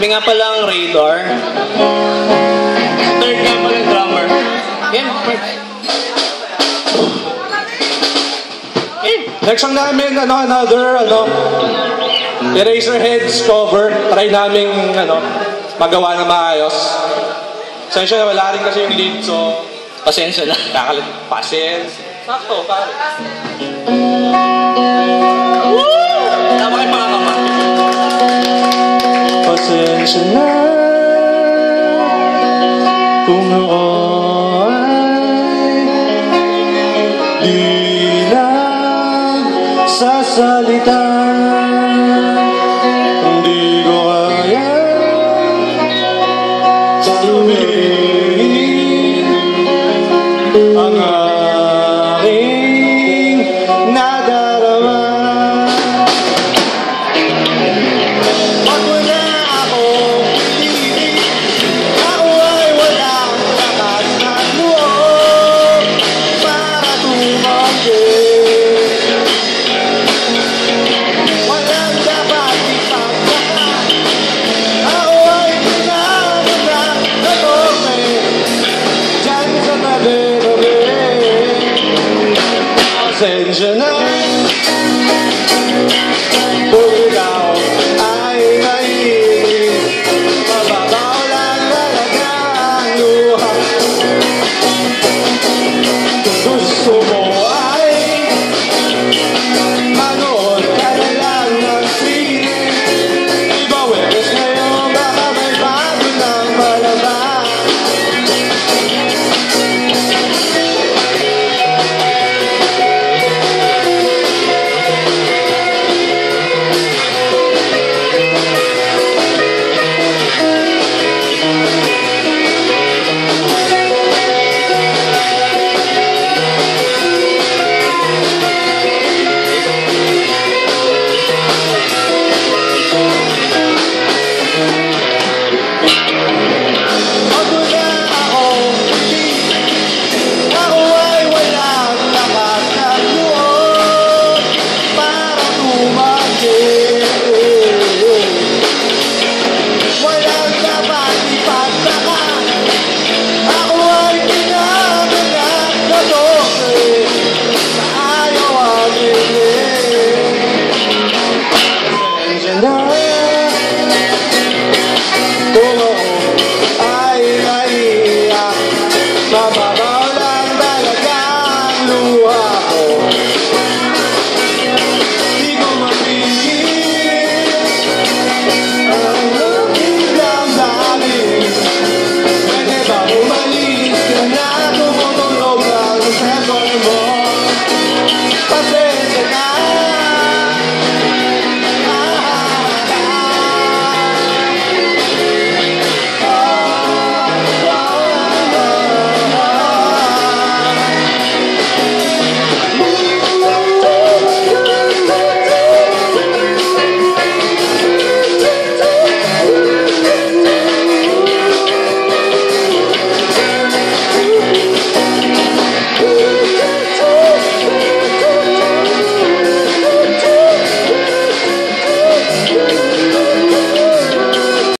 Kami nga palang Radar. Third nga palang drummer. Yan, next song namin, another, Eraserheads cover. Try namin, magawa na maayos. Pasensya na, wala rin kasi yung lead, so... pasensya na. Pasensya. Sakto, pare. Tama kayo mga kamay. Pasensya na kung ako ay di lang sasalita. Hindi ko kaya sabihin ang aking nadarama. Pag wala ako, ako ay walang lakas ng loob para tumanggi. Walang dapat ipagkaka, ako ay pinamagat na tope dyan sa tabi-tabi. Pasensya na kung ikaw ay naiinis, mababaw lang talaga ang luha. Kung gusto mo ay manood ka na lang ng sine. Iba Webes ngayon, baka may bago ng malabas. Pag wala ako, ako ay walang lakas ng loob para tumanggi. Walang dapat ipagtaka, ako ay pinamagat na tope sa ayaw ang hiling. Pasensya na